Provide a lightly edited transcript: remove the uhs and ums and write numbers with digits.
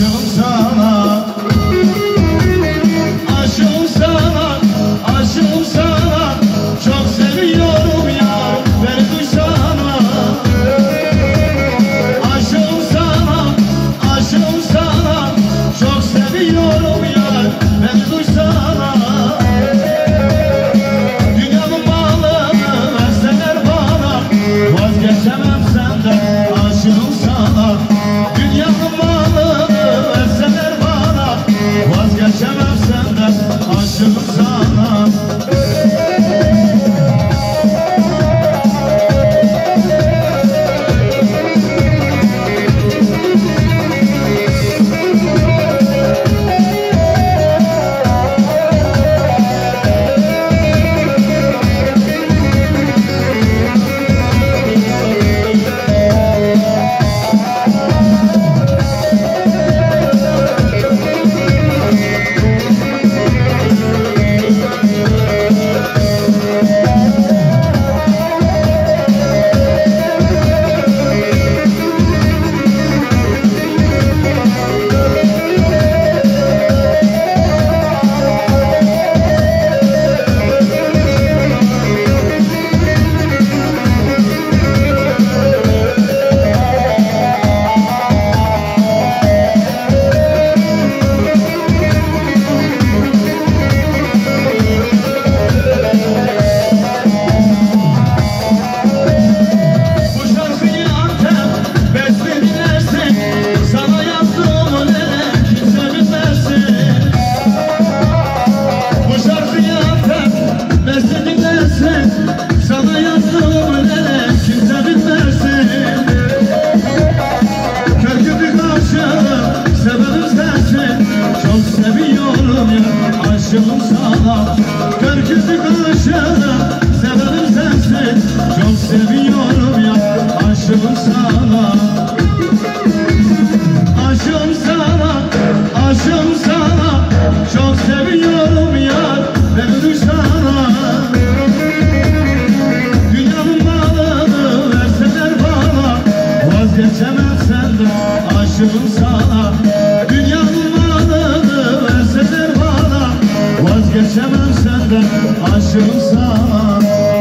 aşığım sana. Aşığım sana, aşığım sana. Çok seviyorum yar, beni duysana. Aşığım sana, aşığım sana. Çok seviyorum yar, beni duysana. Dünyanın malını verseler bana, vazgeçemem senden, aşığım sana. Dünyanın malını verseler bana, vazgeçemem senden, aşığım sana. Sana yazdım öyle kimse bilmesin. Kör gibi karşılık sebebim sensin. Çok seviyorum ya, aşığım sana. Kör gibi karşılık sebebim sensin. Çok seviyorum ya, aşığım sana. Aşığım sana, aşığım sana. Çok seviyorum ya, beni duysana. Vazgeçemem senden, aşığım sana. Dünyanın malını verseler bana, vazgeçemem senden, aşığım sana.